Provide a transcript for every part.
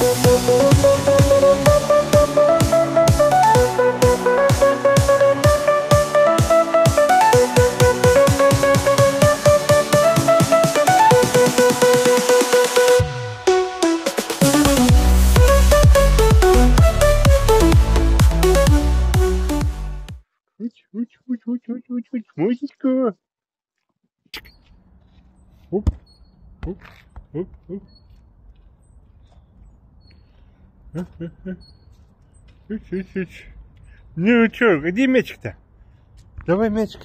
Мусечка. Оп, оп, оп, оп. Ну чё, где мячик-то? Давай мячик.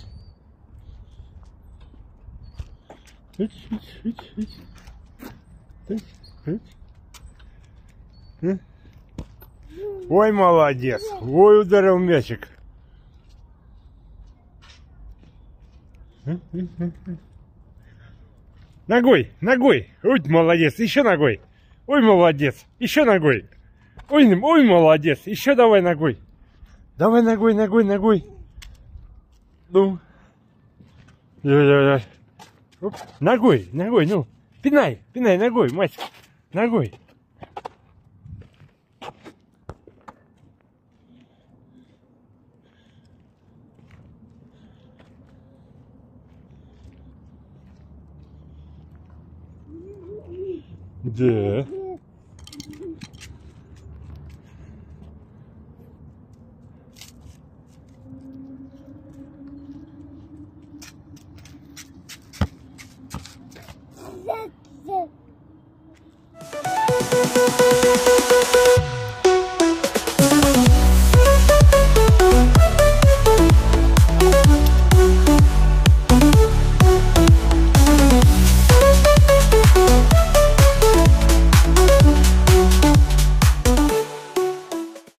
Ой, молодец. Ой, ударил мячик. Ногой, ногой. Ой, молодец. Еще ногой. Ой, молодец. Еще ногой. Ой, ой, молодец. Еще давай ногой. Давай ногой, ногой, ногой. Ну. Давай. Оп. Ногой, ногой, ну. Пинай, пинай ногой, мать. Ногой. Да. Yeah.